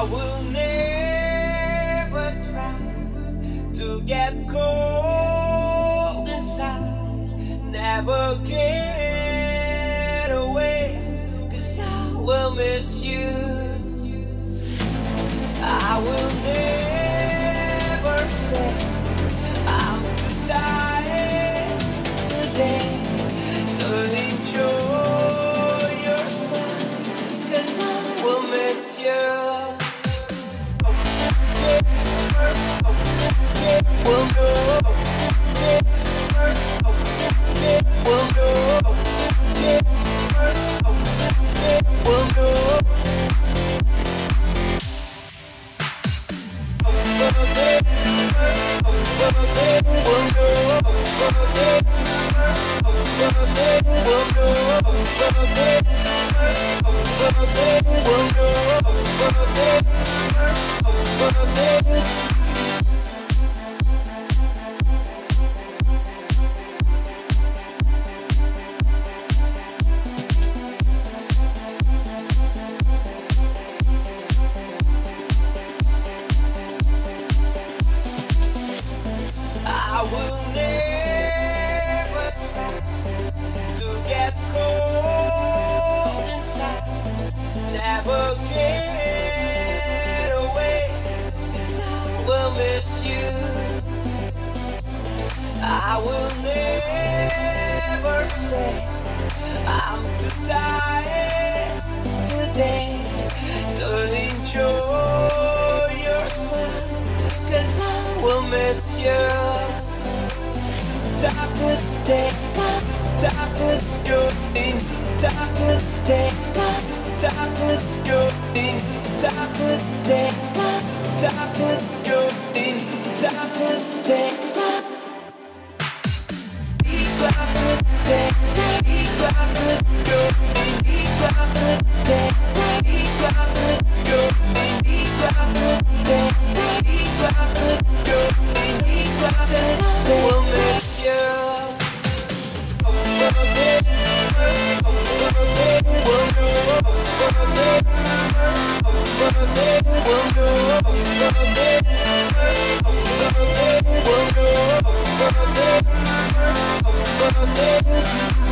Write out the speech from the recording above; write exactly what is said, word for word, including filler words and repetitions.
I will never try to get cold inside, never get away, 'cause I will miss you. I will never say I'm too tired today to enjoy your smile, 'cause I will miss you. We'll go, first, we'll go, first, we'll go. I will never try to get cold inside, never get away, 'cause I will miss you. I will never say I'm too tired today to enjoy your smile, 'cause I will miss you. Doctor today, doctor going, doctor today, doctor going, doctor today, doctor going, doctor today. Doctor today, doctor going, doctor today, doctor going, doctor today, doctor going, doctor will miss you. We'll go,